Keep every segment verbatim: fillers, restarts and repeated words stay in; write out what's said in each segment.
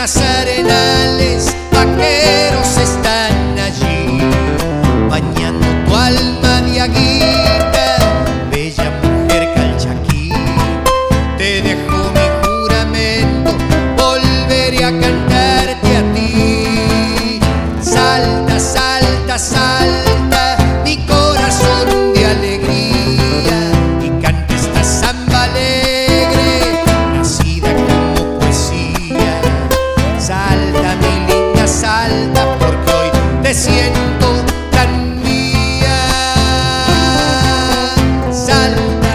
Cavernas, arenales, vaqueros están allí, bañando tu alma de aguita, bella mujer calchaquí. Te dejo mi juramento, volveré a cantarte a ti. Salta, salta, salta, mi corazón de alegría, y canta esta samba alegre, nacida como poesía. Salta, mi linda, salta, porque hoy te siento tan mía. Salta.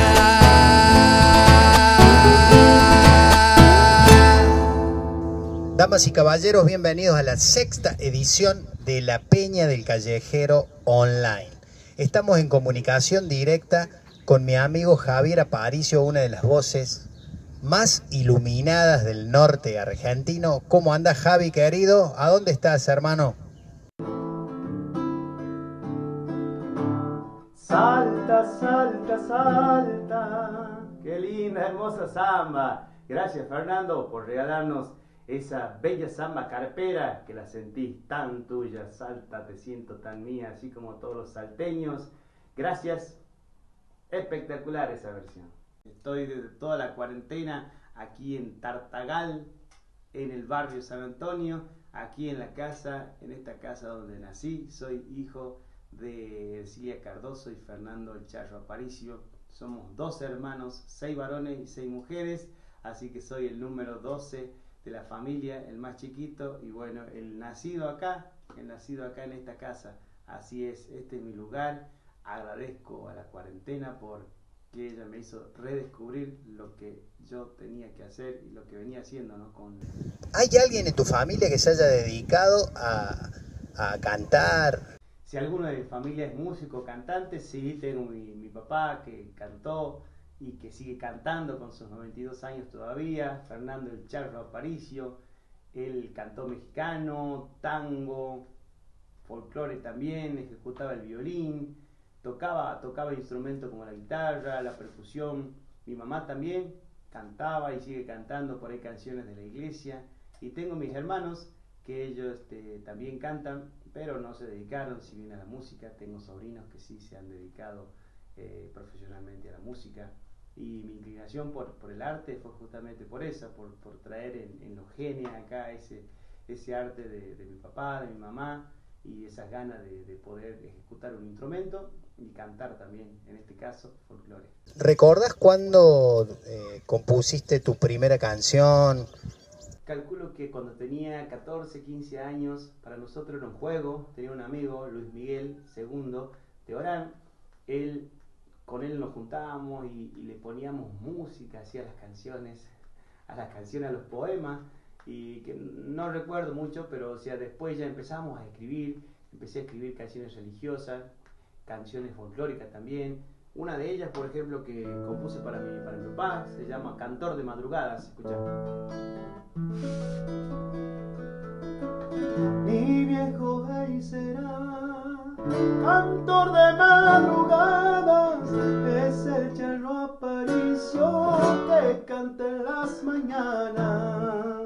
Damas y caballeros, bienvenidos a la sexta edición de La Peña del Callejero Online. Estamos en comunicación directa con mi amigo Javier Aparicio, una de las voces más iluminadas del norte argentino. ¿Cómo anda, Javi, querido? ¿A dónde estás, hermano? Salta, salta, salta. Qué linda, hermosa samba. Gracias, Fernando, por regalarnos esa bella samba carpera que la sentís tan tuya. Salta, te siento tan mía, así como todos los salteños. Gracias. Espectacular esa versión. Estoy desde toda la cuarentena aquí en Tartagal, en el barrio San Antonio, aquí en la casa, en esta casa donde nací. Soy hijo de Ercilia Cardoso y Fernando El Charro Aparicio. Somos dos hermanos, seis varones y seis mujeres, así que soy el número doce de la familia, el más chiquito, y bueno, el nacido acá, el nacido acá en esta casa. Así es, este es mi lugar. Agradezco a la cuarentena por que ella me hizo redescubrir lo que yo tenía que hacer y lo que venía haciendo, ¿no? Con... ¿Hay alguien en tu familia que se haya dedicado a, a cantar? Si alguno de mi familia es músico, cantante, sí, tengo mi, mi papá que cantó y que sigue cantando con sus noventa y dos años todavía, Fernando El Charro Aparicio. Él cantó mexicano, tango, folclore también, ejecutaba el violín, tocaba, tocaba instrumentos como la guitarra, la percusión. Mi mamá también cantaba y sigue cantando por ahí canciones de la iglesia. Y tengo mis hermanos que ellos este, también cantan, pero no se dedicaron si bien a la música. Tengo sobrinos que sí se han dedicado eh, profesionalmente a la música. Y mi inclinación por, por el arte fue justamente por esa, por, por traer en, en los genes acá ese, ese arte de, de mi papá, de mi mamá, y esas ganas de, de poder ejecutar un instrumento y cantar también, en este caso, folclore. ¿Recordás cuándo eh, compusiste tu primera canción? Calculo que cuando tenía catorce, quince años, para nosotros era un juego. Tenía un amigo, Luis Miguel segundo, de Orán. Él, con él nos juntábamos y, y le poníamos música, hacía las canciones, a las canciones, a los poemas, y que no recuerdo mucho, pero o sea, después ya empezamos a escribir. Empecé a escribir canciones religiosas, canciones folclóricas también. Una de ellas, por ejemplo, que compuse para mi, para mi papá, se llama Cantor de Madrugadas. Escucha. Mi viejo rey será cantor de madrugadas, es el Charro Aparicio que canta en las mañanas.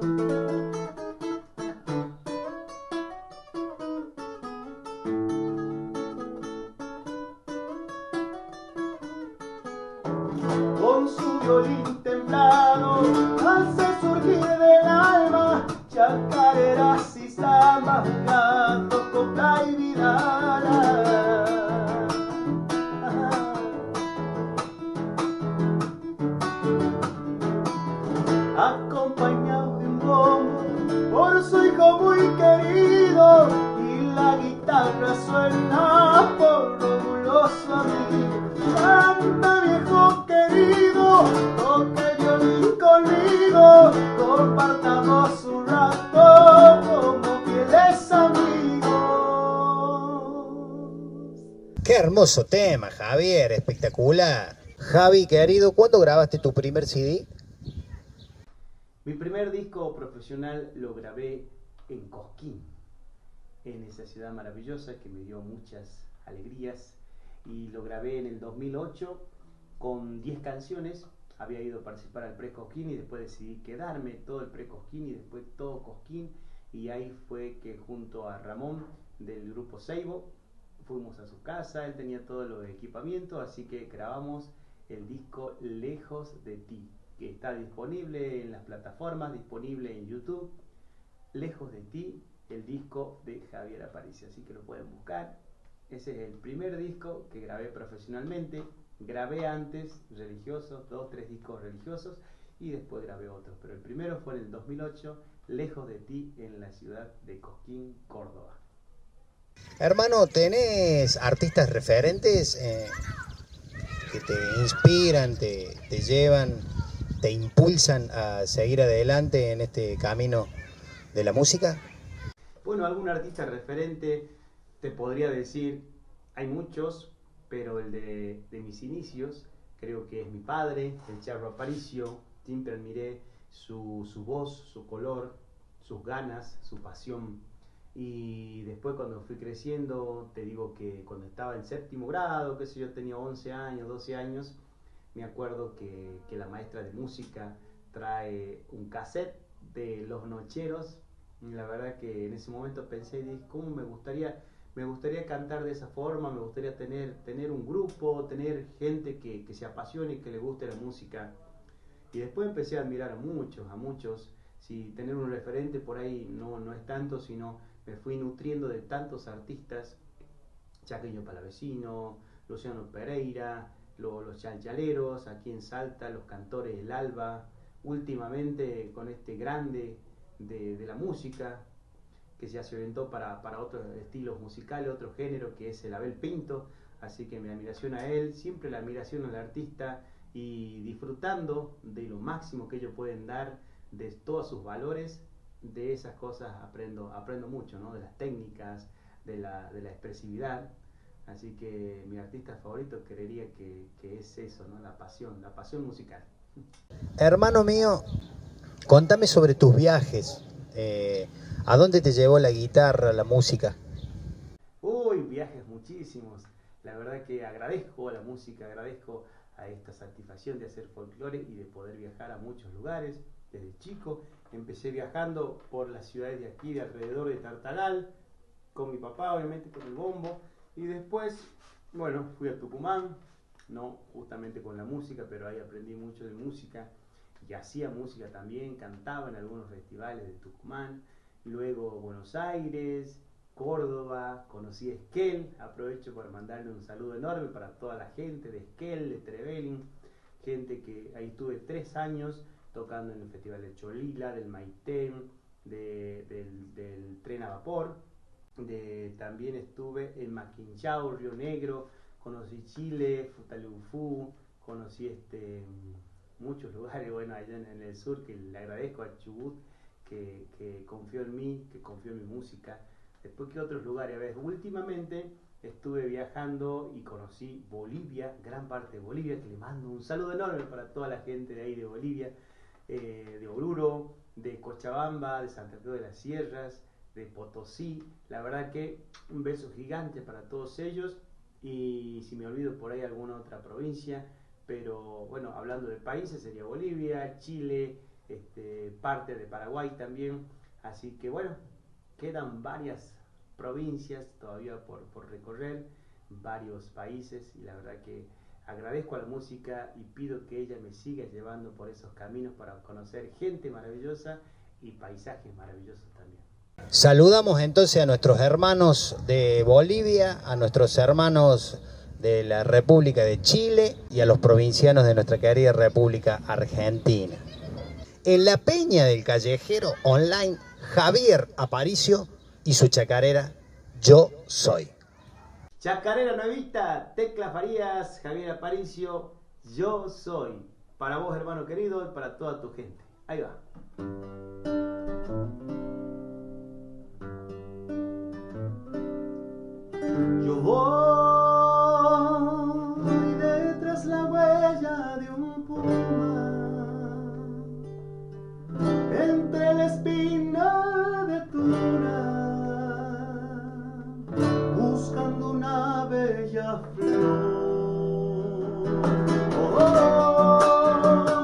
Con su violín temblado hace surgir del alma chacareras y zambas, gato, copla y vidala. Acompañado de un bombo por su hijo muy querido, y la guitarra suena por Romuloso amigo. Canta, viejo querido, toca el violín conmigo, compartamos un rato como fieles amigos. Qué hermoso tema, Javier, espectacular. Javi, querido, ¿cuándo grabaste tu primer C D? Mi primer disco profesional lo grabé en Cosquín, en esa ciudad maravillosa que me dio muchas alegrías, y lo grabé en el dos mil ocho con diez canciones. había ido a participar al Pre-Cosquín y después decidí quedarme todo el Pre-Cosquín y después todo Cosquín, y ahí fue que junto a Ramón del grupo Seibo fuimos a su casa, él tenía todos los equipamientos, así que grabamos el disco Lejos de Ti, que está disponible en las plataformas, disponible en YouTube. Lejos de Ti, el disco de Javier Aparicio, así que lo pueden buscar. Ese es el primer disco que grabé profesionalmente. Grabé antes religiosos, dos, tres discos religiosos, y después grabé otros, pero el primero fue en el dos mil ocho, Lejos de Ti, en la ciudad de Cosquín, Córdoba. Hermano, ¿tenés artistas referentes eh, que te inspiran, te, te llevan, te impulsan a seguir adelante en este camino de la música? Bueno, algún artista referente te podría decir, hay muchos, pero el de, de mis inicios creo que es mi padre, el Charro Aparicio. Siempre admiré su, su voz, su color, sus ganas, su pasión. Y después cuando fui creciendo, te digo que cuando estaba en séptimo grado, qué sé yo, tenía once años, doce años, me acuerdo que, que la maestra de música trae un cassette de Los Nocheros. Y la verdad que en ese momento pensé, ¿cómo me gustaría... Me gustaría cantar de esa forma, me gustaría tener, tener un grupo, tener gente que, que se apasione y que le guste la música. Y después empecé a admirar a muchos, a muchos. Si tener un referente por ahí no, no es tanto, sino me fui nutriendo de tantos artistas. Chaqueño Palavecino, Luciano Pereira, lo, los Chalchaleros, aquí en Salta, los Cantores del Alba. Últimamente con este grande de, de la música, que ya se orientó para, para otros estilos musicales, otro género, que es el Abel Pinto. Así que mi admiración a él, siempre la admiración al artista, y disfrutando de lo máximo que ellos pueden dar, de todos sus valores. De esas cosas aprendo, aprendo mucho, ¿no? De las técnicas, de la, de la expresividad. Así que mi artista favorito creería que, que es eso, ¿no? La pasión, la pasión musical. Hermano mío, contame sobre tus viajes. Eh, ¿A dónde te llevó la guitarra, la música? Uy, viajes muchísimos. La verdad que agradezco a la música, agradezco a esta satisfacción de hacer folclore y de poder viajar a muchos lugares. Desde chico empecé viajando por las ciudades de aquí, de alrededor de Tartagal, con mi papá, obviamente, con el bombo. Y después, bueno, fui a Tucumán, no justamente con la música, pero ahí aprendí mucho de música. Y hacía música también, cantaba en algunos festivales de Tucumán. Luego Buenos Aires, Córdoba, conocí a Esquel. Aprovecho para mandarle un saludo enorme para toda la gente de Esquel, de Trevelin. Gente que ahí estuve tres años tocando en el Festival de Cholila, del Maitén, de, del, del Tren a Vapor. De, también estuve en Maquinchao, Río Negro. Conocí Chile, Futaleufú, conocí este... muchos lugares, bueno, allá en, en el sur, que le agradezco a Chubut, que, que confió en mí, que confió en mi música. Después, que otros lugares, a ver, últimamente estuve viajando y conocí Bolivia, gran parte de Bolivia, que le mando un saludo enorme para toda la gente de ahí de Bolivia, eh, de Oruro, de Cochabamba, de Santa Cruz de las Sierras, de Potosí. La verdad que un beso gigante para todos ellos, y si me olvido por ahí alguna otra provincia, pero bueno, hablando de países, sería Bolivia, Chile, este, parte de Paraguay también. Así que bueno, quedan varias provincias todavía por, por recorrer, varios países, y la verdad que agradezco a la música y pido que ella me siga llevando por esos caminos para conocer gente maravillosa y paisajes maravillosos también. Saludamos entonces a nuestros hermanos de Bolivia, a nuestros hermanos de la República de Chile y a los provincianos de nuestra querida República Argentina. En la Peña del Callejero Online, Javier Aparicio y su chacarera Yo Soy. Chacarera nuevita, Tecla Farías, Javier Aparicio, Yo Soy. Para vos, hermano querido, y para toda tu gente. Ahí va. Yo voy detrás la huella de un puma, entre la espina de tuna, buscando una bella flor. Oh, oh, oh.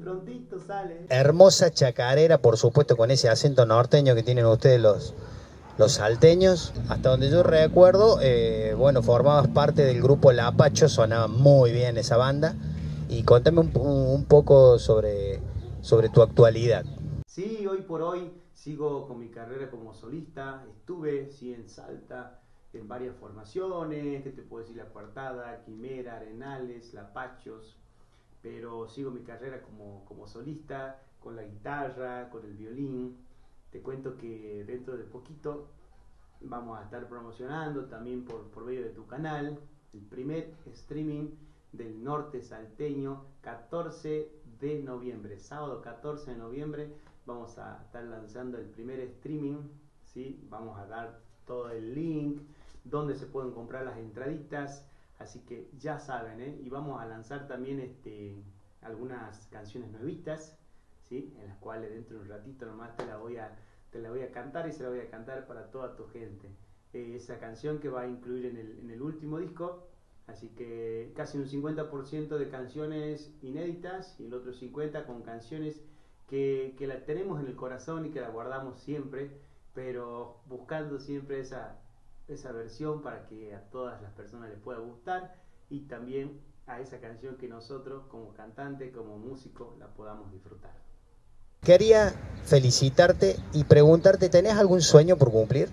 prontito sale. Hermosa chacarera, por supuesto, con ese acento norteño que tienen ustedes los, los salteños. Hasta donde yo recuerdo, eh, bueno, formabas parte del grupo Lapacho, sonaba muy bien esa banda. Y contame un, un poco sobre, sobre tu actualidad. Sí, hoy por hoy sigo con mi carrera como solista. Estuve, sí, en Salta, en varias formaciones, que te puedo decir La Coartada, Quimera, Arenales, Lapachos, pero sigo mi carrera como, como solista, con la guitarra, con el violín. Te cuento que dentro de poquito vamos a estar promocionando también por, por medio de tu canal, el primer streaming del norte salteño, catorce de noviembre, sábado catorce de noviembre, vamos a estar lanzando el primer streaming, ¿sí? Vamos a dar todo el link, donde se pueden comprar las entraditas, así que ya saben, ¿eh? Y vamos a lanzar también este, algunas canciones nuevitas, ¿sí? En las cuales dentro de un ratito nomás te la voy a, te la voy a cantar y se la voy a cantar para toda tu gente. Eh, esa canción que va a incluir en el, en el último disco, así que casi un cincuenta por ciento de canciones inéditas y el otro cincuenta por ciento con canciones que, que la tenemos en el corazón y que la guardamos siempre, pero buscando siempre esa esa versión para que a todas las personas les pueda gustar y también a esa canción que nosotros como cantante, como músico, la podamos disfrutar. Quería felicitarte y preguntarte, ¿tenés algún sueño por cumplir?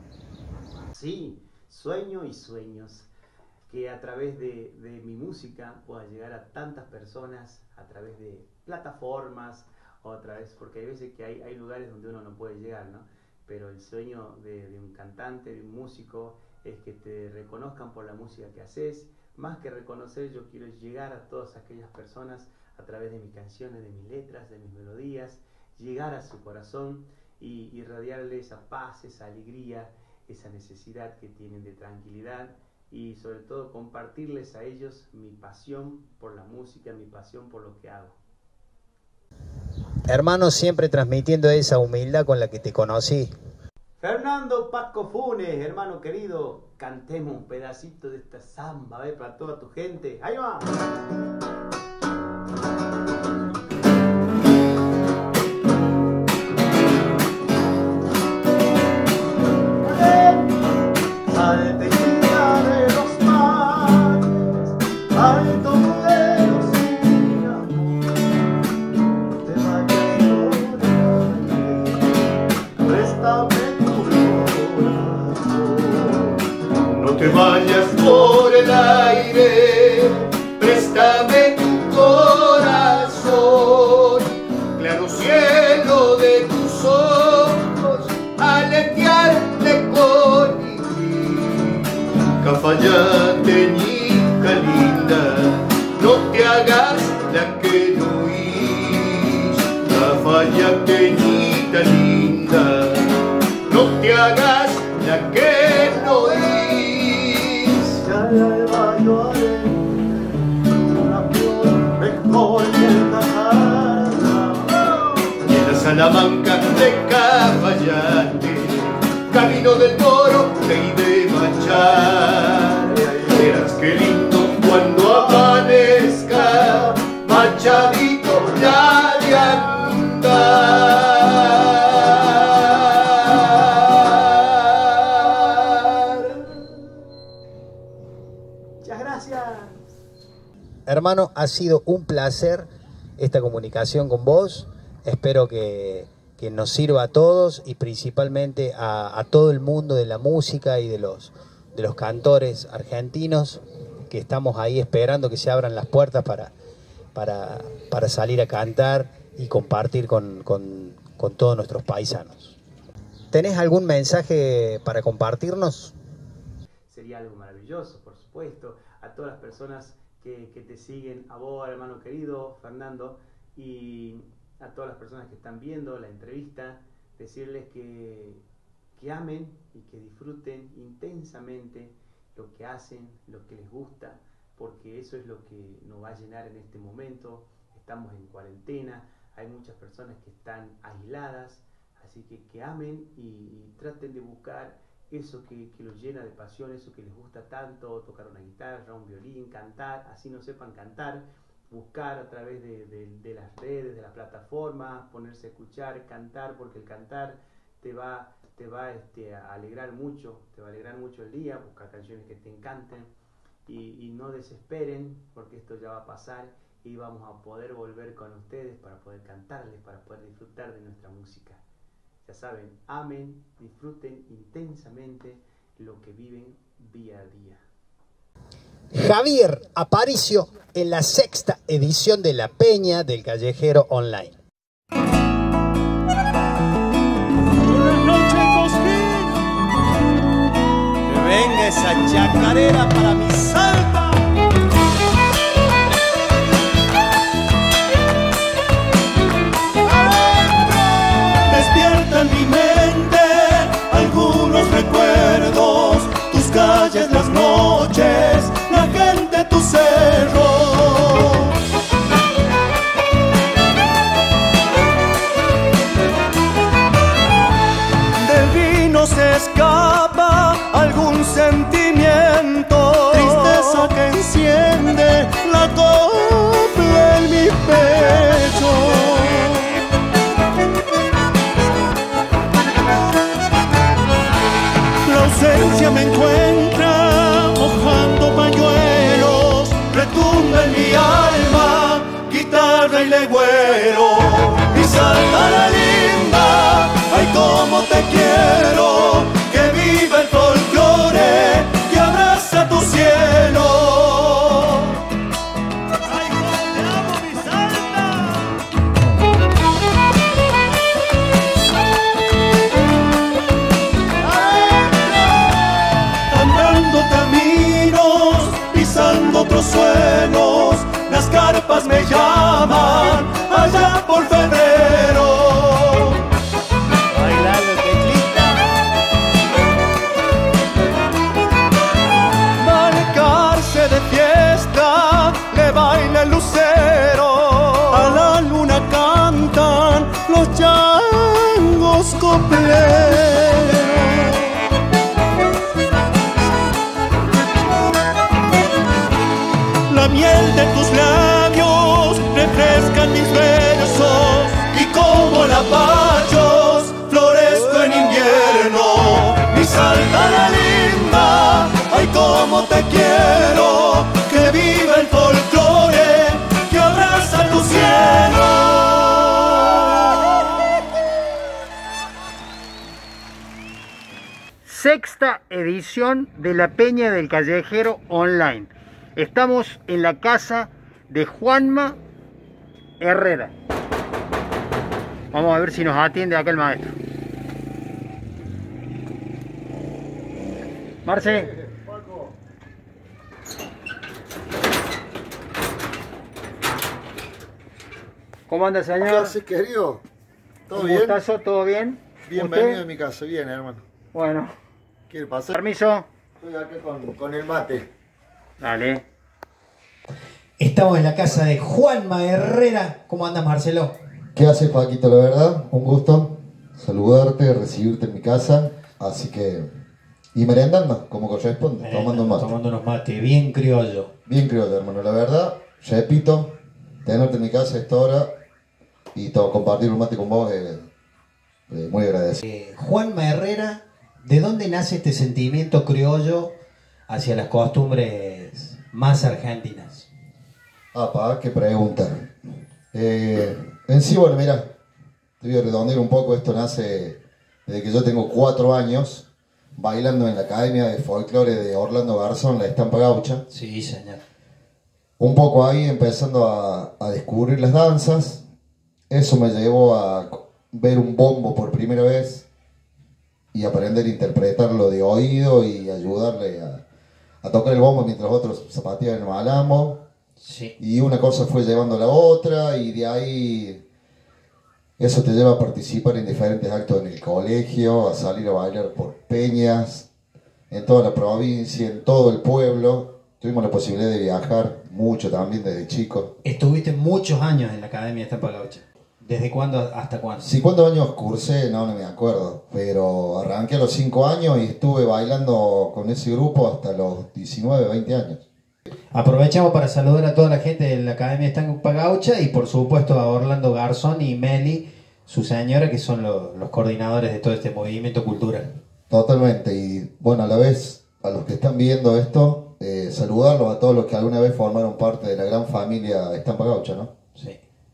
Sí, sueño y sueños, que a través de, de mi música pueda llegar a tantas personas, a través de plataformas o a través, porque hay veces que hay, hay lugares donde uno no puede llegar, ¿no? Pero el sueño de, de un cantante, de un músico, es que te reconozcan por la música que haces. Más que reconocer, yo quiero llegar a todas aquellas personas a través de mis canciones, de mis letras, de mis melodías, llegar a su corazón y irradiarle esa paz, esa alegría, esa necesidad que tienen de tranquilidad y sobre todo compartirles a ellos mi pasión por la música, mi pasión por lo que hago. Hermano, siempre transmitiendo esa humildad con la que te conocí. Fernando Paco Funes, hermano querido, cantemos un pedacito de esta samba, ¿ves? Para toda tu gente. ¡Ahí va! No te vayas por el aire, préstame tu corazón, claro cielo de tus ojos, aletear de colibrí. Cafayateñita linda, no te hagas la que no oís. Cafayateñita linda, no te hagas la que no oís. Y en la Salamanca de Cafayate, camino del Toro te de Machar. Verás qué lindo cuando amanezca, machadito ya de andar. Muchas gracias. Hermano, ha sido un placer esta comunicación con vos. Espero que, que nos sirva a todos y principalmente a, a todo el mundo de la música y de los, de los cantores argentinos, que estamos ahí esperando que se abran las puertas para, para, para salir a cantar y compartir con, con, con todos nuestros paisanos. ¿Tenés algún mensaje para compartirnos? Sería algo maravilloso, por supuesto, a todas las personas que, que te siguen, a vos, hermano querido, Fernando, y a todas las personas que están viendo la entrevista, decirles que, que amen y que disfruten intensamente lo que hacen, lo que les gusta, porque eso es lo que nos va a llenar en este momento. Estamos en cuarentena, hay muchas personas que están aisladas, así que que amen y, y traten de buscar eso que, que los llena de pasión, eso que les gusta tanto, tocar una guitarra, un violín, cantar, así no sepan cantar, buscar a través de, de, de las redes, de las plataformas, ponerse a escuchar, cantar, porque el cantar te va, te va este, a alegrar mucho, te va a alegrar mucho el día, buscar canciones que te encanten y, y no desesperen, porque esto ya va a pasar y vamos a poder volver con ustedes para poder cantarles, para poder disfrutar de nuestra música. Ya saben, amen, disfruten intensamente lo que viven día a día. Javier Aparicio en la sexta edición de La Peña del Callejero Online. Buenas noches, Cosquín. Que venga esa chacarera para mi Salta. Despierta en mi mente algunos recuerdos, tus calles, las noches, la gente, tu cerro. Del vino se escapa algún sentimiento, tristeza que enciende la copla en mi pecho. La ausencia me encuentra mojando pañuelos, retumba en mi alma, guitarra y legüero. Y Salta la linda, ay cómo te quiero, que viva el folclore, que abraza tu cielo. Ay cómo te amo, mi Salta. Andando caminos, pisando otros suelos, las carpas me llaman allá por febrero. Bailando teclita, marcarse de fiesta, le baila el lucero. A la luna cantan los changos copleros. La miel de tus labios refrescan mis versos y como lapachos florezco en invierno. Mi Salta la linda, ay cómo te quiero, que viva el folclore, que abraza tu cielo. Sexta edición de La Peña del Callejero Online. Estamos en la casa de Juanma Herrera. Vamos a ver si nos atiende acá el maestro. Marce. ¿Cómo anda, señor? ¿Qué haces, querido? ¿Todo ¿Un bien? gustazo? ¿Todo bien? Bienvenido ¿Usted? a mi casa, bien, hermano. Bueno. ¿Quiere pasar? Permiso. Estoy acá con, con el mate. Dale. Estamos en la casa de Juanma Herrera. ¿Cómo andas, Marcelo? ¿Qué haces, Paquito? La verdad, un gusto saludarte, recibirte en mi casa. Así que... Y merendando, como corresponde, Merenda, tomando un mate. Tomando unos mates, bien criollo. Bien criollo, hermano. La verdad, repito, tenerte en mi casa a esta hora y todo, compartir un mate con vos es eh, muy agradecido. Eh, Juanma Herrera, ¿de dónde nace este sentimiento criollo hacia las costumbres más argentinas? Ah, pa, qué pregunta. Eh, en sí, bueno, mira, te voy a redondear un poco. Esto nace desde que yo tengo cuatro años, bailando en la Academia de Folclore de Orlando Garzón, la Estampa Gaucha. Sí, señor. Un poco ahí empezando a, a descubrir las danzas. Eso me llevó a ver un bombo por primera vez y aprender a interpretarlo de oído y ayudarle a, a tocar el bombo mientras otros zapateaban el malambo. Sí. Y una cosa fue llevando a la otra y de ahí eso te lleva a participar en diferentes actos en el colegio, a salir a bailar por peñas, en toda la provincia, en todo el pueblo. Tuvimos la posibilidad de viajar mucho también desde chico. Estuviste muchos años en la Academia de Estampa Gaucha. ¿Desde cuándo hasta cuándo? Sí, ¿cuántos años cursé? No, no me acuerdo. Pero arranqué a los cinco años y estuve bailando con ese grupo hasta los diecinueve, veinte años. Aprovechamos para saludar a toda la gente de la Academia Estampa Gaucha y por supuesto a Orlando Garzón y Meli, su señora, que son lo, los coordinadores de todo este movimiento cultural. Totalmente, y bueno, a la vez, a los que están viendo esto, eh, saludarlos a todos los que alguna vez formaron parte de la gran familia Estampa Gaucha, ¿no? Sí.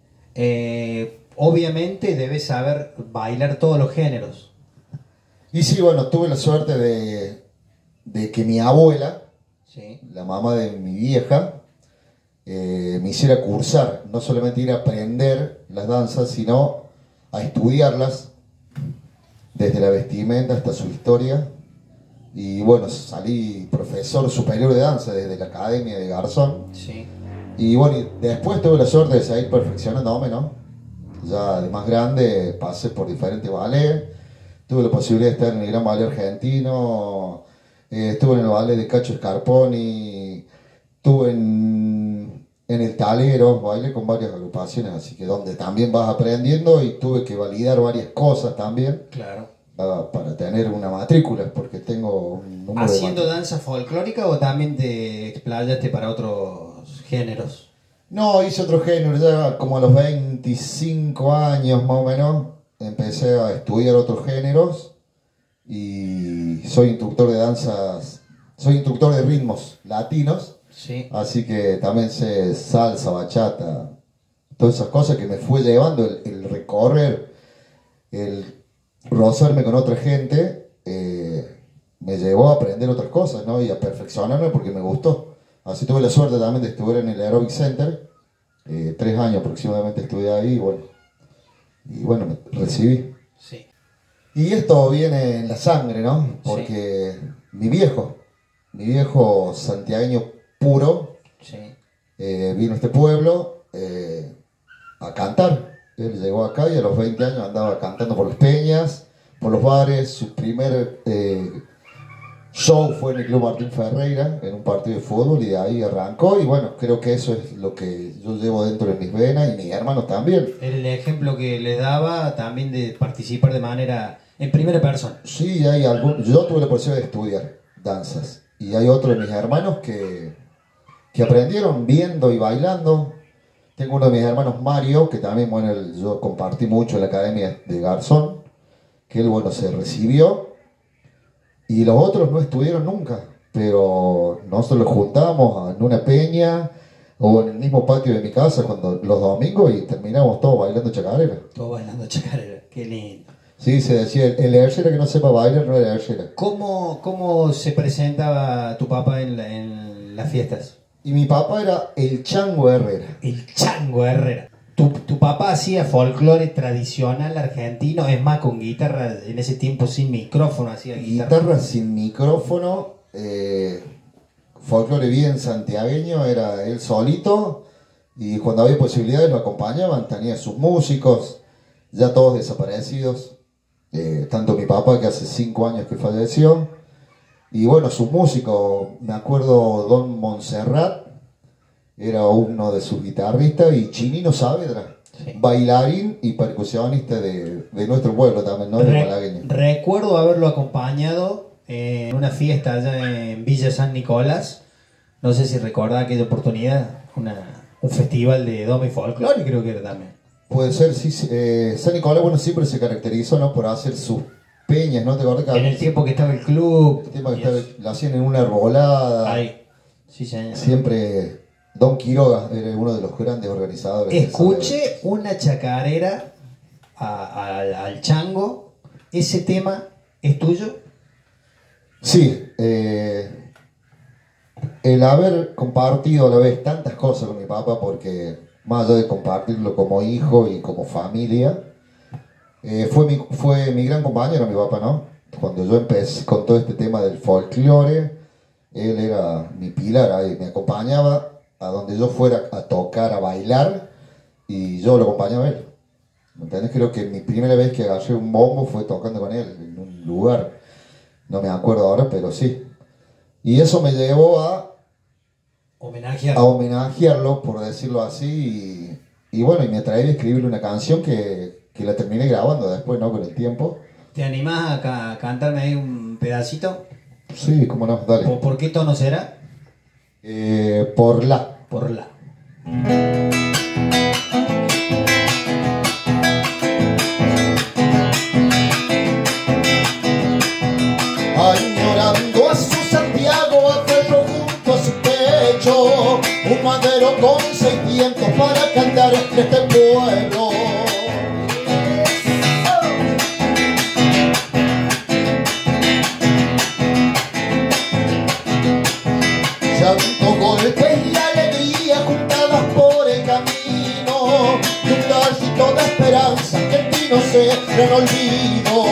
Eh, obviamente debes saber bailar todos los géneros. Y sí, bueno, tuve la suerte de, de que mi abuela, Sí. la mamá de mi vieja, eh, me hiciera cursar, no solamente ir a aprender las danzas, sino a estudiarlas, desde la vestimenta hasta su historia. Y bueno, salí profesor superior de danza desde la Academia de Garzón. Sí. Y bueno, y después tuve la suerte de seguir perfeccionándome, ¿no? Ya de más grande pasé por diferentes ballets, tuve la posibilidad de estar en el Gran Ballet Argentino, eh, estuve en el ballet de Cacho Scarponi, estuve en, en el Talero, bailé con varias agrupaciones, así que donde también vas aprendiendo y tuve que validar varias cosas también. Claro. Uh, para tener una matrícula, porque tengo un número ¿Haciendo de danza folclórica o también te explayaste para otros géneros? No, hice otro género, ya como a los veinticinco años más o menos, empecé a estudiar otros géneros y soy instructor de danzas, soy instructor de ritmos latinos, Sí. así que también sé salsa, bachata, todas esas cosas que me fue llevando el, el recorrer, el rozarme con otra gente, eh, me llevó a aprender otras cosas, ¿no? Y a perfeccionarme porque me gustó. Así tuve la suerte también de estudiar en el Aerobic Center, eh, tres años aproximadamente estudié ahí, y bueno, y bueno, me recibí. Sí. Y esto viene en la sangre, ¿no? Porque sí. mi viejo, mi viejo santiagueño puro, sí. eh, vino a este pueblo eh, a cantar. Él llegó acá y a los veinte años andaba cantando por las peñas, por los bares. Su primer eh, show fue en el Club Martín Ferreira, en un partido de fútbol, y de ahí arrancó. Y bueno, creo que eso es lo que yo llevo dentro de mis venas y mis hermanos también. Era el ejemplo que les daba también de participar de manera en primera persona. Sí, hay algún, yo tuve la posibilidad de estudiar danzas. Y hay otros de mis hermanos que, que aprendieron viendo y bailando. Tengo uno de mis hermanos, Mario, que también, bueno, él, yo compartí mucho en la Academia de Garzón, que él, bueno, se recibió, y los otros no estudiaron nunca, pero nosotros los juntamos en una peña o en el mismo patio de mi casa cuando los domingos y terminamos todos bailando chacarera. Todos bailando chacarera, qué lindo. Sí, se decía, el, el herrera que no sepa bailar no era herrera. ¿Cómo, cómo se presentaba tu papá en, la, en las fiestas? Y mi papá era el Chango Herrera. El Chango Herrera. Tu, tu papá hacía folclore tradicional argentino, es más, con guitarra, en ese tiempo sin micrófono hacía guitarra. Guitarra sin micrófono, eh, folclore bien santiagueño, era él solito, y cuando había posibilidades lo acompañaban, tenía sus músicos, ya todos desaparecidos, eh, tanto mi papá, que hace cinco años que falleció, y bueno, sus músicos, me acuerdo Don Montserrat, era uno de sus guitarristas, y Chinino Saavedra, sí. bailarín y percusionista de, de nuestro pueblo también, ¿no? De Re malagueño. Recuerdo haberlo acompañado en una fiesta allá en Villa San Nicolás, no sé si recordás aquella oportunidad, una, un festival de Dome y Folclore, creo que era también. Puede ser, sí, eh, San Nicolás, bueno, siempre se caracterizó, ¿no? Por hacer sus peñas, ¿no? ¿Te acuerdas que en el tiempo que estaba el club. El tiempo que estaba, lo hacían en una arbolada. Ay, sí, señor. Siempre Don Quiroga era uno de los grandes organizadores. Escuché una chacarera a, a, al Chango. ¿Ese tema es tuyo? Sí. Eh, el haber compartido a la vez tantas cosas con mi papá, porque más allá de compartirlo como hijo y como familia, eh, fue, mi, fue mi gran compañero, mi papá, ¿no? Cuando yo empecé con todo este tema del folclore, él era mi pilar ahí, me acompañaba a donde yo fuera a tocar, a bailar, y yo lo acompañaba a él. ¿Me entiendes? Creo que mi primera vez que agarré un bombo fue tocando con él en un lugar, no me acuerdo ahora, pero sí. Y eso me llevó a homenajearlo, a homenajearlo por decirlo así, y, y bueno, y me atreví a escribirle una canción que, que la terminé grabando después, ¿no? Con el tiempo. ¿Te animás a ca cantarme ahí un pedacito? Sí, cómo no, dale. ¿Por, ¿Por qué tono será? Eh, por la. Por la. Añorando a su Santiago, aferro junto a su pecho un madero con seiscientos para cantar en este pueblo. Llanto, golpes y alegría juntadas por el camino, y un gallito de esperanza que en ti no se no olvido.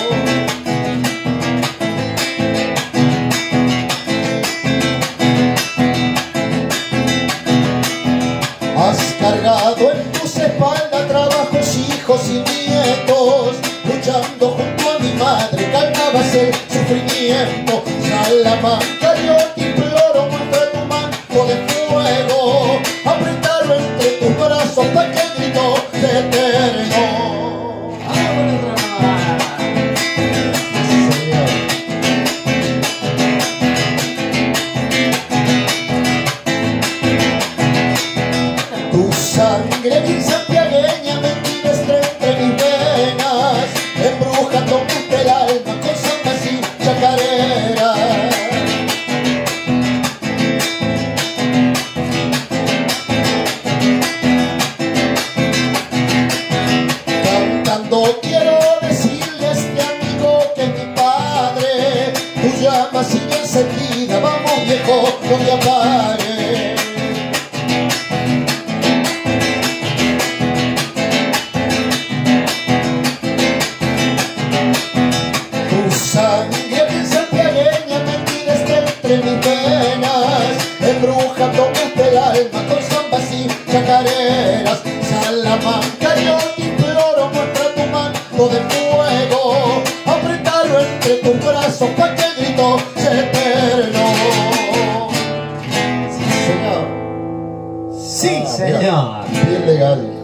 Has cargado en tus espaldas trabajos, hijos y nietos, luchando junto a mi madre, calmabas el sufrimiento. Salamanca, yo te imploro, muestra tu manto de fuego, apretarlo entre tus brazos para que el grito sea eterno. Sangre bien santiagueña metida entre mis venas, embrujándome el alma con zambas y chacareras. Cantando quiero decirle a este amigo que es mi padre, tu llama sigue encendida, vamos viejo, no te apagues. Sangre bien santiagueña metida entre mis venas, embrujándome el alma con zambas y chacareras. Salamanca, yo te imploro, muestra tu manto de fuego, apretarlo entre tus brazos para que el grito sea eterno. Sí, señor. Sí, señor. Bien legal.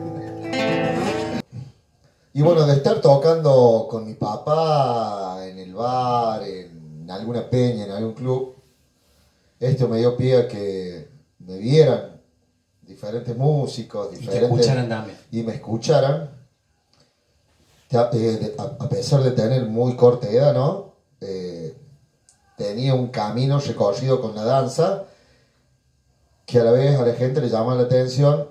Y bueno, de estar tocando con mi papá en el bar, en alguna peña, en algún club, esto me dio pie a que me vieran diferentes músicos, diferentes, y te escucharan también. Y me escucharan. A pesar de tener muy corta edad, ¿no? Eh, tenía un camino recorrido con la danza que a la vez a la gente le llama la atención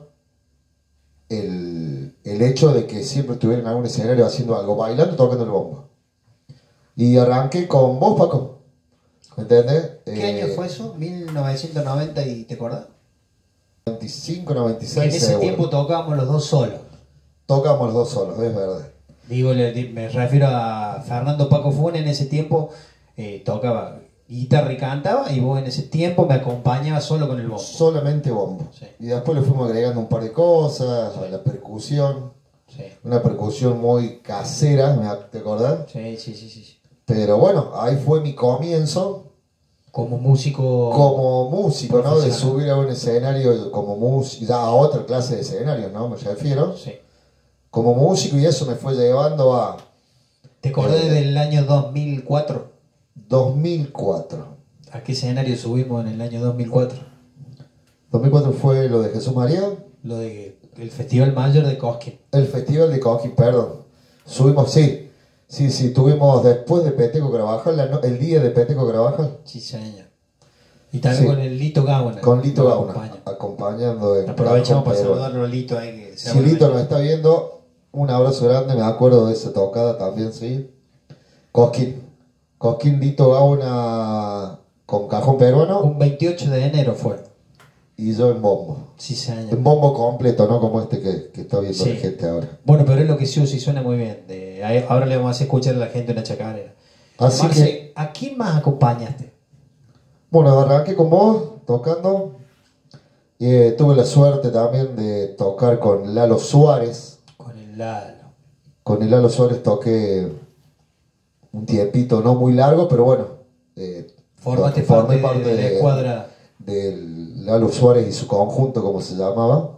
el, el hecho de que siempre estuviera en algún escenario haciendo algo, bailando, tocando el bombo. Y arranqué con vos, Paco. ¿Me entendés? ¿Qué eh, año fue eso? ¿mil novecientos noventa y te acordás? noventa y cinco, noventa y seis. En ese seguro. tiempo tocábamos los dos solos. Tocamos los dos solos, es verdad. Digo, me refiero a Fernando Paco Fune. En ese tiempo eh, tocaba guitarra y cantaba, y vos en ese tiempo me acompañabas solo con el bombo. Solamente bombo. Sí. Y después le fuimos agregando un par de cosas, Sí. a la percusión. Sí. Una percusión muy casera, ¿me- ¿te acordás? Sí, sí, sí, sí. Pero bueno, ahí fue mi comienzo Como músico. como músico, ¿no? De profesional. subir a un escenario como músico, ya a otra clase de escenarios, ¿no? Me refiero. Sí. Como músico, y eso me fue llevando a ¿Te acordás Eh. del año dos mil cuatro? dos mil cuatro. ¿A qué escenario subimos en el año dos mil cuatro? dos mil cuatro fue lo de Jesús María, Lo de el Festival Mayor de Cosquín. el Festival de Cosquín, perdón. Subimos, sí, sí, sí, tuvimos después de Peteco Carabajal, la no- el día de Peteco Carabajal, Sí, señor. Y también Sí. con el Lito Gauna. con Lito Nos Gauna, acompaña. acompañando. en Aprovechamos para Cajón Peruano. saludarlo a Lito ahí. Que Si Lito nos está viendo, un abrazo grande, me acuerdo de esa tocada también, sí. Cosquín, Cosquín, Lito Gauna con Cajón Peruano Un veintiocho de enero fue. y yo en bombo. Sí, señor. En bombo completo, no como este que, que está viendo Sí. la gente ahora. Bueno, pero es lo que sí, sí suena muy bien. De, ahí- ahora le vamos a hacer escuchar a la gente una chacarera. Así Marce, que, ¿a quién más acompañaste? bueno, arranqué con vos, tocando. Y eh, tuve la suerte también de tocar con Lalo Suárez. Con el Lalo. Con el Lalo Suárez toqué un tiempito no muy largo, pero bueno. Eh, Formaste formé parte, de, la escuadra. del Lalo Suárez y su conjunto, como se llamaba.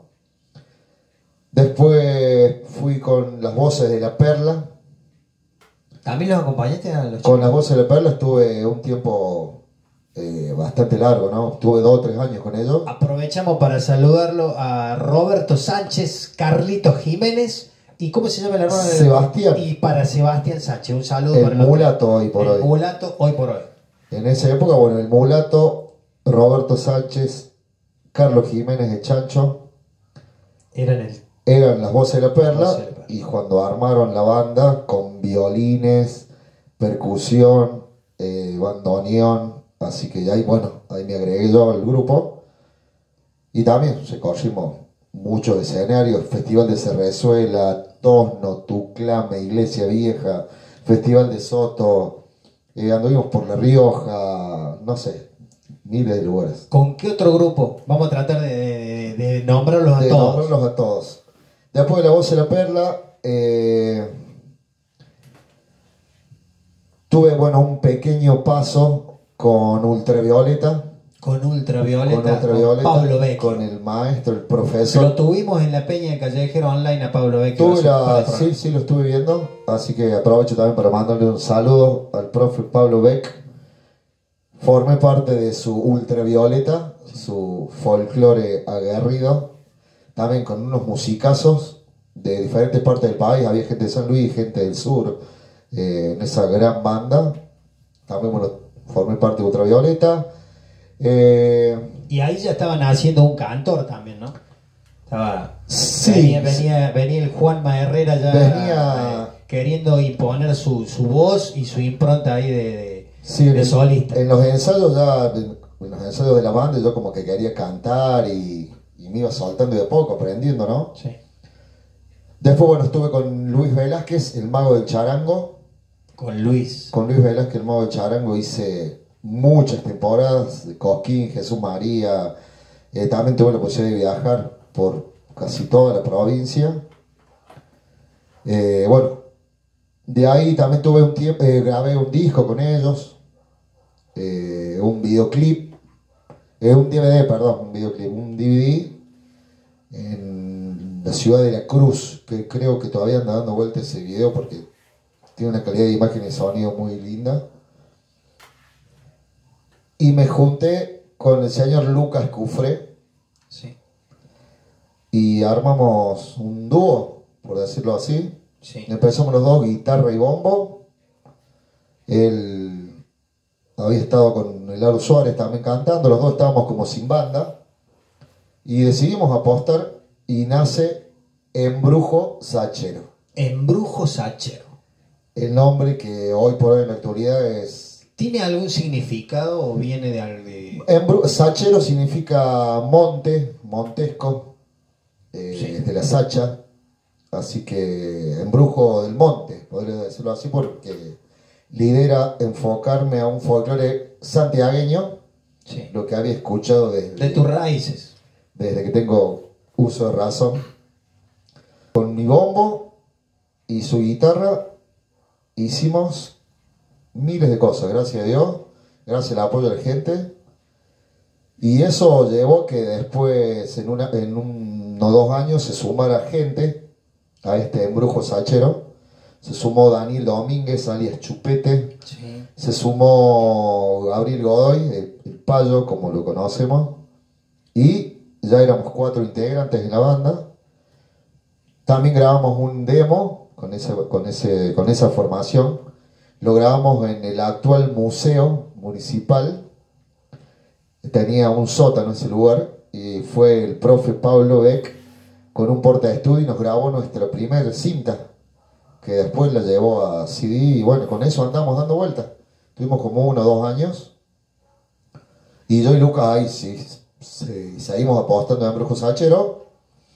Después fui con las voces de La Perla. ¿También los acompañaste a los Con chicos? las voces de La Perla estuve un tiempo eh, bastante largo, ¿no? Tuve dos o tres años con ellos. Aprovechamos para saludarlo a Roberto Sánchez, Carlito Jiménez y ¿cómo se llama el hermano? Sebastián. Y para Sebastián Sánchez, un saludo El para los- mulato hoy por el hoy. mulato hoy por hoy. En esa época, bueno, el mulato, Roberto Sánchez, Carlos Jiménez de Chancho, Eran el eran las voces de la perla, Voces de la Perla. y cuando armaron la banda con violines, percusión, eh, bandoneón, así que ahí, bueno, ahí me agregué yo al grupo. Y también recorrimos muchos escenarios, Festival de Cerrezuela, Tosno, Tuclame, Iglesia Vieja, Festival de Soto, eh, anduvimos por La Rioja, no sé, miles de lugares. ¿Con qué otro grupo? Vamos a tratar de, de- de nombrarlos a De todos. nombrarlos a todos. Después de La Voz de la Perla, eh, tuve, bueno, un pequeño paso con Ultravioleta. Con Ultravioleta, Con Ultravioleta, con Pablo Beck. con el maestro, el Lo profesor. tuvimos en la peña de Callejero Online a Pablo Beck. Tuve hace un par de la, programas. sí, sí, lo estuve viendo, así que aprovecho también para mandarle un saludo al profe Pablo Beck. Formé parte de su Ultravioleta, su folclore aguerrido, también con unos musicazos de diferentes partes del país. Había gente de San Luis, gente del sur, eh, en esa gran banda. También, bueno, formé parte de Ultravioleta. Eh, Y ahí ya estaban haciendo un cantor también, ¿no? Estaba, Sí. venía, venía, venía el Juanma Herrera ya Venía- eh, queriendo imponer su, su voz y su impronta ahí de, de, Sí, de en, solista. en los ensayos ya, en, en los ensayos de la banda yo como que quería cantar y, y me iba soltando de a poco, aprendiendo, ¿no? Sí. Después, bueno, estuve con Luis Velázquez, el mago del charango. Con Luis. Con Luis Velázquez, el mago del charango, hice muchas temporadas, de Cosquín, Jesús María. Eh, también tuve la posibilidad de viajar por casi toda la provincia. Eh, bueno, de ahí también tuve un tiempo, eh, grabé un disco con ellos, eh, un videoclip, eh, un D V D, perdón, un videoclip, un D V D en la ciudad de La Cruz, que creo que todavía anda dando vuelta ese video porque tiene una calidad de imagen y sonido muy linda. Y me junté con el señor Lucas Cufré Sí. y armamos un dúo, por decirlo así. Sí. Empezamos los dos, guitarra y bombo. Él había estado con el Lalo Suárez también cantando, los dos estábamos como sin banda. Y decidimos apostar y nace Embrujo Sachero. Embrujo Sachero. El nombre que hoy por hoy en la actualidad es... ¿Tiene algún significado o viene de algo de... Embru- Sachero significa monte, montesco, eh, Sí. de la Sacha. Así que embrujo del monte, podría decirlo así, porque lidera enfocarme a un folclore santiagueño, Sí. lo que había escuchado desde, De tus raíces? desde que tengo uso de razón. Con mi bombo y su guitarra hicimos miles de cosas, gracias a Dios, gracias al apoyo de la gente. Y eso llevó a que después, en, una, en un, unos dos años, se sumara gente a este embrujo sachero. Se sumó Daniel Domínguez, alias Chupete. Sí. Se sumó Gabriel Godoy, el, el payo, como lo conocemos. Y ya éramos cuatro integrantes en la banda. También grabamos un demo con, ese, con, ese, con esa formación. Lo grabamos en el actual museo municipal. Tenía un sótano en ese lugar. Y fue el profe Pablo Beck con un porta de estudio y nos grabó nuestra primera cinta, que después la llevó a C D, y bueno, con eso andamos dando vueltas. Tuvimos como uno o dos años. Y yo y Lucas ahí sí, sí, seguimos apostando en Embrujo Sachero.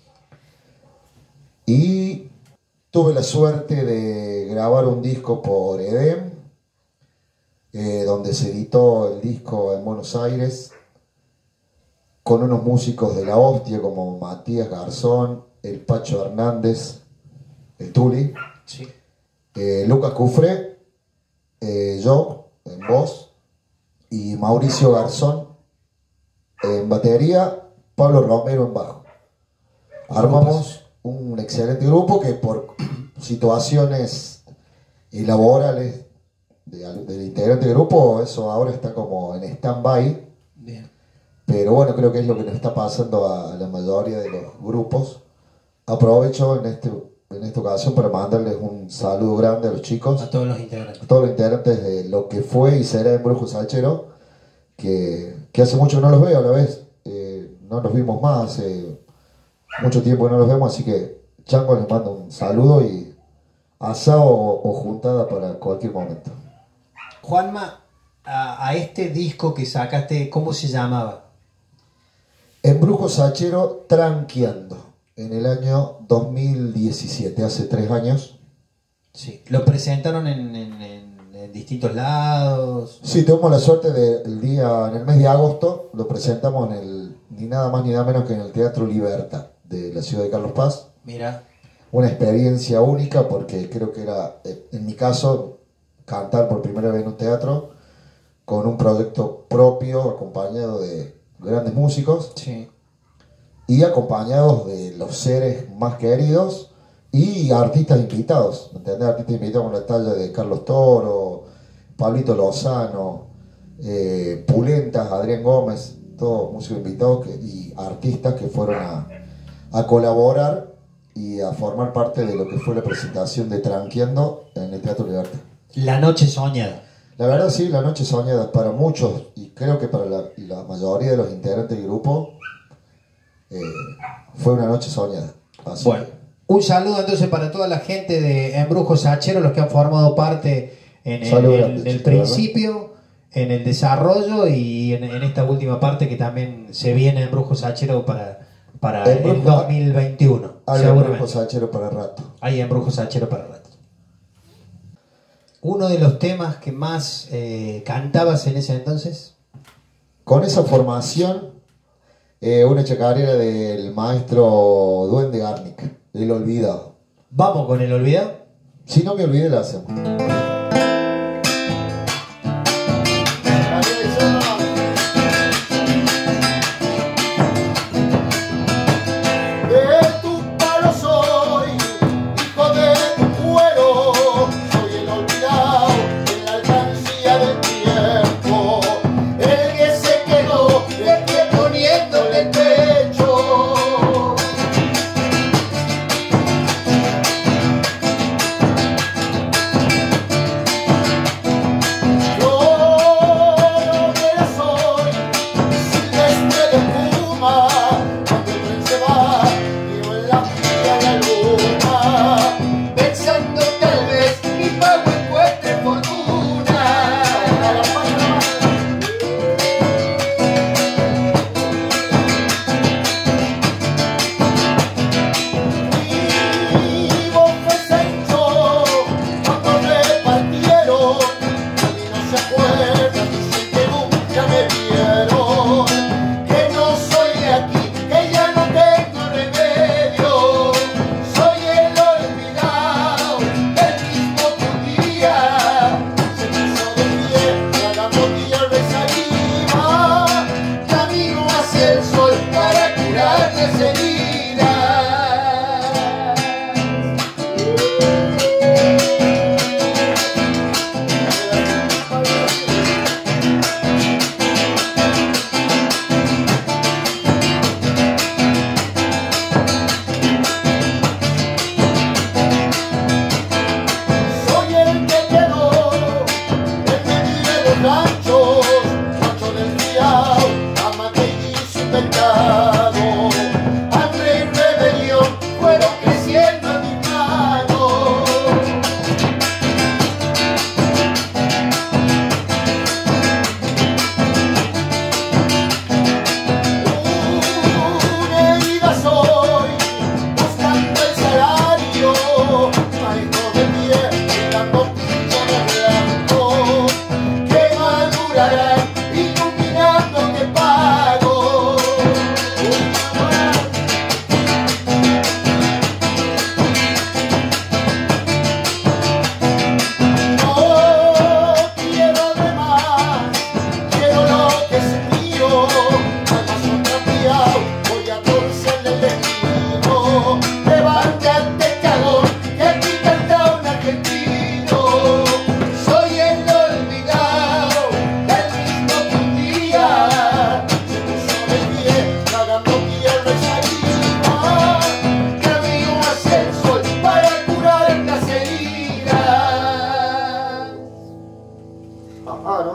Y tuve la suerte de grabar un disco por Edem, eh, donde se editó el disco en Buenos Aires, con unos músicos de la hostia como Matías Garzón, el Pacho Hernández, el Tuli, Sí. eh, Lucas Cufré, eh, yo en voz y Mauricio Garzón en batería, Pablo Romero en bajo. Armamos un excelente grupo que por situaciones laborales de, del integrante del grupo, eso ahora está como en stand-by. Bien. Pero bueno, creo que es lo que nos está pasando a la mayoría de los grupos. Aprovecho en, este, en esta ocasión para mandarles un saludo grande a los chicos, A todos los integrantes. a todos los integrantes de lo que fue y será Embrujo Sachero, que, que hace mucho que no los veo a la vez. Eh, no los vimos más, hace mucho tiempo que no los vemos, así que Chango les mando un saludo y asado o, o juntada para cualquier momento. Juanma, a, a este disco que sacaste, ¿cómo se llamaba? Embrujo Sachero Tranqueando, en el año dos mil diecisiete, hace tres años. Sí. ¿Lo presentaron en, en, en, en distintos lados? Sí, tuvimos la suerte de el día, en el mes de agosto, lo presentamos en el, ni nada más ni nada menos que en el Teatro Libertad de la ciudad de Carlos Paz. Mira. Una experiencia única porque creo que era, en mi caso, cantar por primera vez en un teatro con un proyecto propio, acompañado de grandes músicos. Sí. Y acompañados de los seres más queridos y artistas invitados, ¿entendés? Artistas invitados con la talla de Carlos Toro, Pablito Lozano, eh, Pulentas, Adrián Gómez, todos músicos invitados que, y artistas que fueron a, a colaborar y a formar parte de lo que fue la presentación de Tranqueando en el Teatro Libertad. La noche soñada. La verdad sí, la noche soñada para muchos y creo que para la, la mayoría de los integrantes del grupo eh, fue una noche soñada. Así Bueno, que, un saludo entonces para toda la gente de Embrujo Sachero, los que han formado parte en el, Saludo en grande, el chicos, principio, en el desarrollo y en, en esta última parte que también se viene Embrujo Sachero para, para el Embrujo- dos mil veintiuno. hay Seguramente. Embrujo Sachero para rato. Hay Embrujo Sachero para rato. Uno de los temas que más eh, cantabas en ese entonces. Con esa formación, eh, una chacarera del maestro Duende Garnica, El Olvidado. Vamos con el olvidado. Si no me olvidé, la hacemos. De tu palo soy, hijo de tu cuero, soy el olvidado en la alcancía del tiempo, el que se quedó de pie poniéndole el pecho.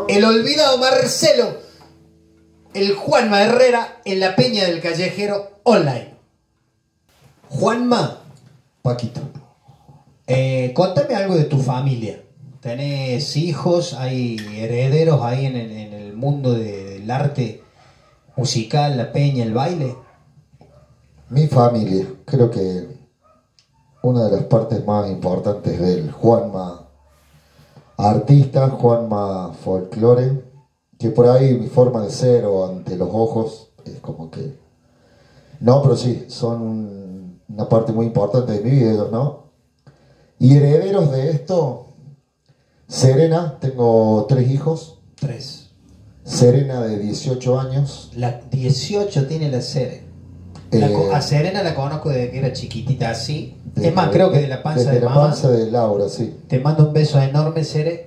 El olvidado Marcelo, el Juanma Herrera en la Peña del Callejero Online. Juanma, Paquito. eh, contame algo de tu familia. ¿Tenés hijos? ¿Hay herederos ahí en el, en el mundo de, del arte musical, la peña, el baile? Mi familia, creo que una de las partes más importantes del Juanma artista, Juanma folclore, que por ahí mi forma de ser o ante los ojos es como que... No, pero sí, son un, una parte muy importante de mi vida, ellos, ¿no? Y herederos de esto, Serena, tengo tres hijos. Tres. Serena de dieciocho años. La dieciocho tiene la Sere. La Eh, co- a Serena la conozco desde que era chiquitita así. de- es más, creo que de la panza desde de la mamá. panza de Laura, sí. Te mando un beso enorme, Sere.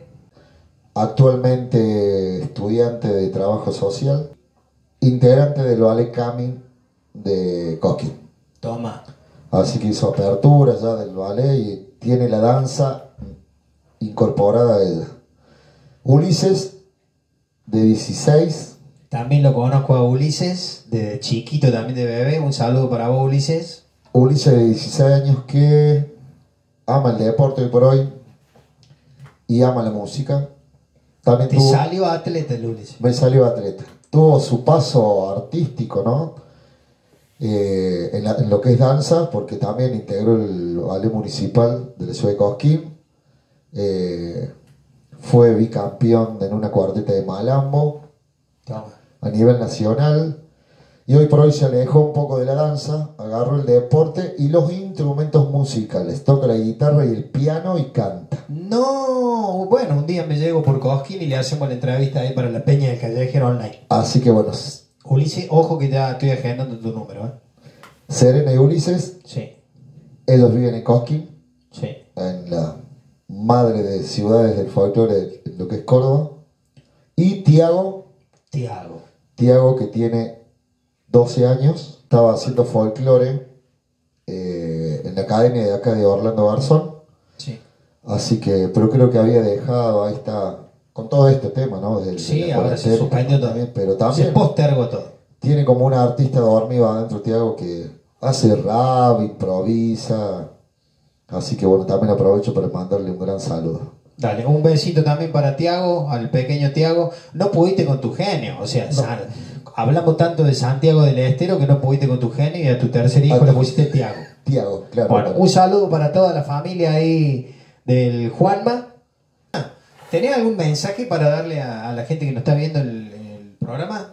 Actualmente estudiante de trabajo social, integrante del ballet Cami de Cosquín. Toma. Así que hizo apertura ya del ballet y tiene la danza incorporada a ella. Ulises, de dieciséis. También lo conozco a Ulises, desde chiquito también de bebé. Un saludo para vos, Ulises. Ulises de dieciséis años que ama el deporte hoy por hoy y ama la música. También Te tuvo, salió atleta el Ulises. me salió atleta. Tuvo su paso artístico, ¿no? Eh, en, la- en lo que es danza, porque también integró el ballet municipal de la ciudad de Cosquín. Eh, fue bicampeón en una cuarteta de malambo Toma. a nivel nacional. Y hoy por hoy se alejó un poco de la danza, agarró el deporte y los instrumentos musicales. Toca la guitarra y el piano y canta. No, bueno, un día me llego por Cosquín y le hacemos la entrevista ahí para la Peña del Callejero Online. Así que bueno, Ulises, ojo que ya estoy agendando tu número, ¿eh? Serena y Ulises, Sí, ellos viven en Cosquín, sí. en la madre de ciudades del folclore, en lo que es Córdoba. Y Tiago, Tiago. Tiago que tiene doce años, estaba haciendo folclore eh, en la academia de acá de Orlando Garzón. Sí. Así que, pero creo que había dejado, ahí está, con todo este tema, ¿no? Del- Sí, de la ahora se cuarentena suspendió todo. también, pero Se también postergó todo. tiene como una artista dormida adentro, Tiago, que hace rap, improvisa. Así que bueno, también aprovecho para mandarle un gran saludo. Dale, un besito también para Tiago, al pequeño Tiago. No pudiste con tu genio, o sea, San- hablamos tanto de Santiago del Estero que no pudiste con tu genio y a tu tercer hijo Ah, le no. pusiste Tiago. Tiago, claro. Bueno, claro. un saludo para toda la familia ahí del Juanma. ¿Tenés algún mensaje para darle a, a la gente que nos está viendo el, el programa?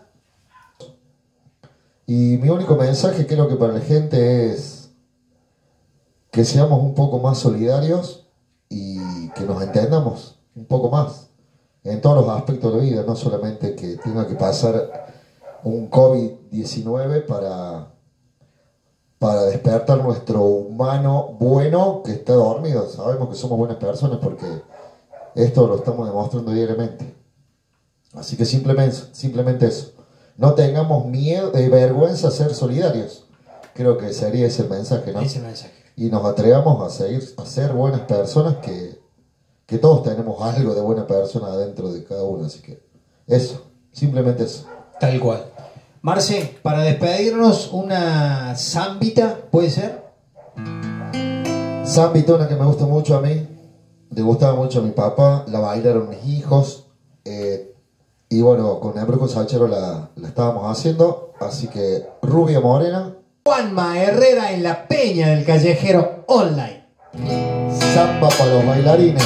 Y mi único mensaje creo que para la gente es que seamos un poco más solidarios y que nos entendamos un poco más en todos los aspectos de la vida, no solamente que tenga que pasar un COVID diecinueve para, para despertar nuestro humano bueno que está dormido. Sabemos que somos buenas personas porque esto lo estamos demostrando diariamente. Así que simplemente, simplemente eso. No tengamos miedo, de vergüenza a ser solidarios. Creo que sería ese el mensaje, ¿no? Ese mensaje. Y nos atrevamos a seguir a ser buenas personas, que, que todos tenemos algo de buena persona adentro de cada uno. Así que eso, simplemente eso. Tal cual. Marce, para despedirnos, una zambita, ¿puede ser? Zambita, una que me gusta mucho a mí, le gustaba mucho a mi papá, la bailaron mis hijos, eh, y bueno, con el Brujo Sachero la, la estábamos haciendo, así que Rubia Morena, Juanma Herrera en la Peña del Callejero Online. samba para los bailarines.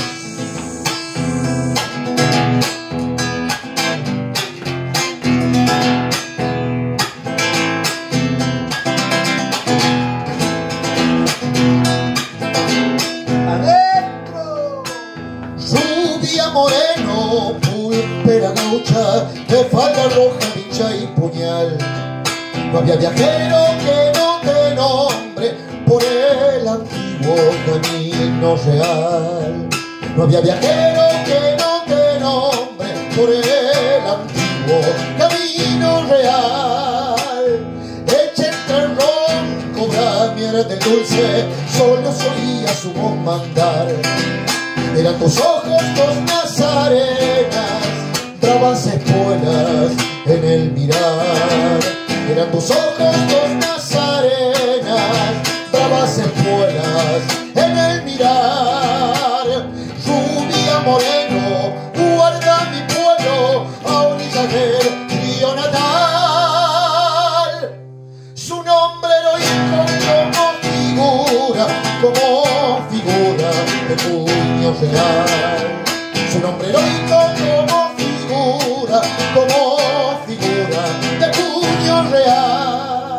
¡Adentro! Rubia Moreno, pulpera gaucha, de falda roja, vincha y puñal. No había viajero que no te nombre por el antiguo camino real. No había viajero que no te nombre por el antiguo camino real. Echa entre el ron, cobra mierda del dulce, solo solía su voz mandar. Eran tus ojos dos nazarenas, bravas espuelas en el mirar. Eran tus ojos dos nazarenas, bravas espuelas en el mirar. Rubia moreno, guarda mi pueblo a orillas del río natal. Su nombre heroico como figura, como figura de puño real. Su nombre heroico como figura, como figura de puño real.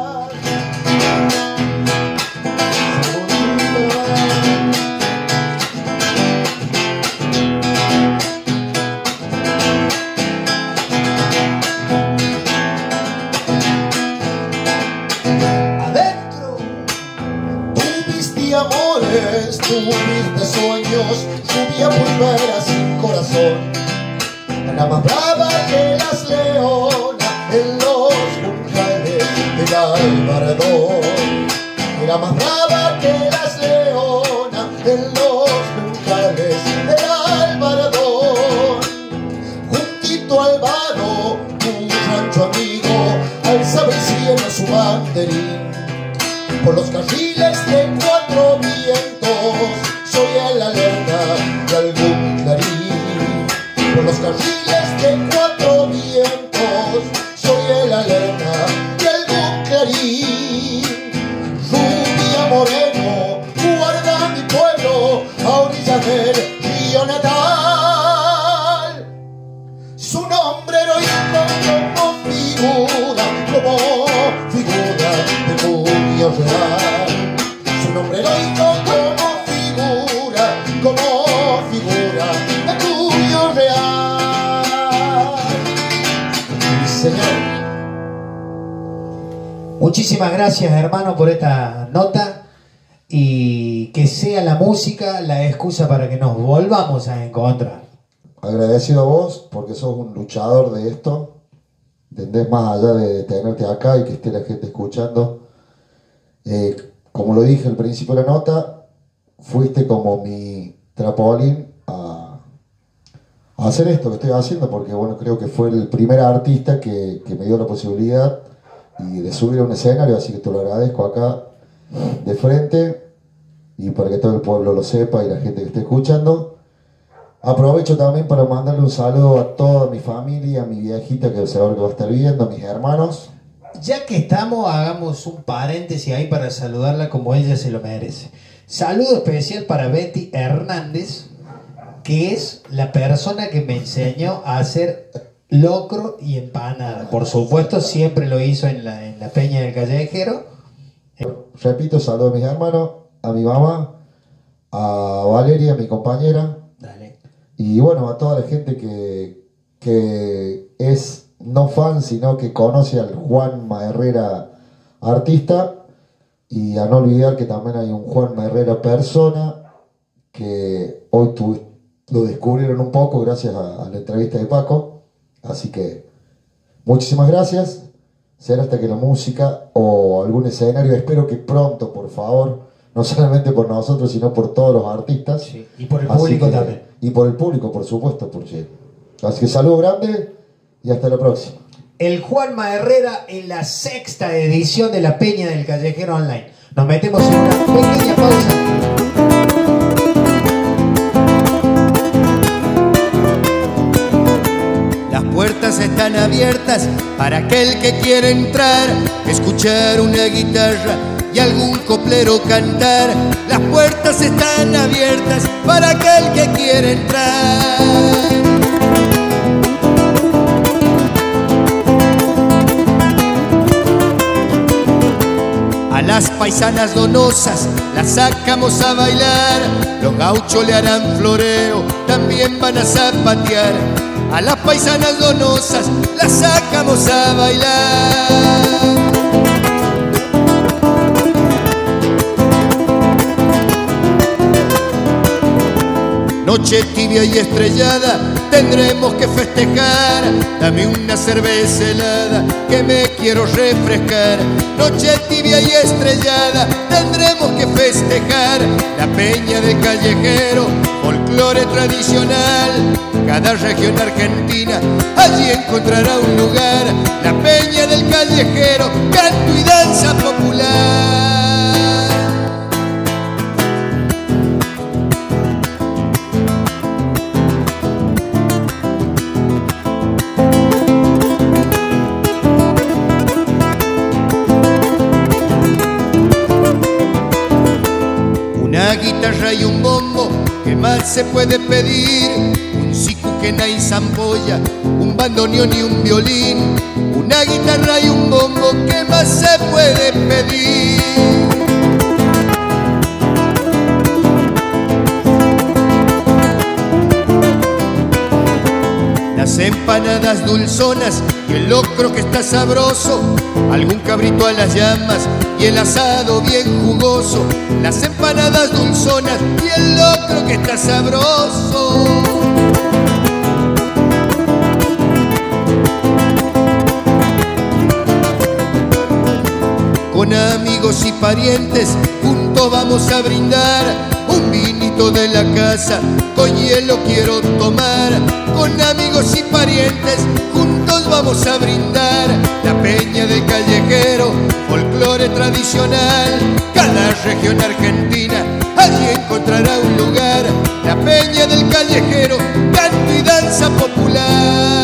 Adentro tuviste amores, tuviste sueños, lluvia pulvera sin corazón. Era más brava que las leonas en los juncales del Albaradón. Era más brava que las leonas en los juncales del Albaradón. Juntito al vado, un rancho amigo, alzaba el cielo su banderín. Por los carriles de cuatro vientos, soy el alerta de algún clarín. Por los carriles de cuatro vientos, soy el alerta de algún clarín. Rubia moreno, guarda mi pueblo a orillas del río natal. Su nombre heroico como figura, como figura de puño real. Su nombre heroico como figura, como figura de puño real. Señor. Muchísimas gracias, hermano, por esta nota, y que sea la música la excusa para que nos volvamos a encontrar. Agradecido a vos porque sos un luchador de esto, ¿entendés? Más allá de tenerte acá y que esté la gente escuchando. Eh, como lo dije al principio de la nota, fuiste como mi trampolín a, a hacer esto que estoy haciendo, porque bueno, creo que fue el primer artista que, que me dio la posibilidad y de subir a un escenario, así que te lo agradezco acá de frente y para que todo el pueblo lo sepa y la gente que esté escuchando. Aprovecho también para mandarle un saludo a toda mi familia, a mi viejita que seguro que va a estar viendo, a mis hermanos. Ya que estamos, hagamos un paréntesis ahí para saludarla como ella se lo merece. Saludo especial para Betty Hernández, que es la persona que me enseñó a hacer locro y empanada. Por supuesto, siempre lo hizo en la, en la Peña del Callejero. Repito, saludo a mis hermanos, a mi mamá, a Valeria, mi compañera. Dale. Y bueno, a toda la gente que, que es no fan, sino que conoce al Juanma Herrera artista. Y a no olvidar que también hay un Juanma Herrera persona, que hoy tu, lo descubrieron un poco gracias a, a la entrevista de Paco. Así que muchísimas gracias. Será hasta que la música o algún escenario, espero que pronto, por favor, no solamente por nosotros, sino por todos los artistas. Sí, y por el Así público que, también. Y por el público, por supuesto. Porque... Así que saludo grande y hasta la próxima. El Juanma Herrera en la sexta edición de la Peña del Callejero Online. Nos metemos en una pequeña pausa. Las puertas están abiertas para aquel que quiera entrar, escuchar una guitarra y algún coplero cantar. Las puertas están abiertas para aquel que quiera entrar. A las paisanas donosas las sacamos a bailar, los gauchos le harán floreo, también van a zapatear. A las paisanas donosas las sacamos a bailar. noche tibia y estrellada tendremos que festejar. Dame una cerveza helada que me quiero refrescar. Noche tibia y estrellada tendremos que festejar. La peña del callejero, folclore tradicional. Cada región argentina allí encontrará un lugar. La peña del callejero, canto y danza popular. Una guitarra y un bombo, ¿qué más se puede pedir? Un sicuquena y zampolla, un bandoneón y un violín. Una guitarra y un bombo, ¿qué más se puede pedir? Las empanadas dulzonas y el locro que está sabroso, algún cabrito a las llamas y el asado bien jugoso. Las empanadas dulzonas y el locro que está sabroso. Con amigos y parientes juntos vamos a brindar. Un vinito de la casa con hielo quiero tomar. Con amigos y parientes juntos vamos a brindar. La peña del callejero, folclore tradicional. Cada región argentina allí encontrará un lugar. La peña del callejero, canto y danza popular.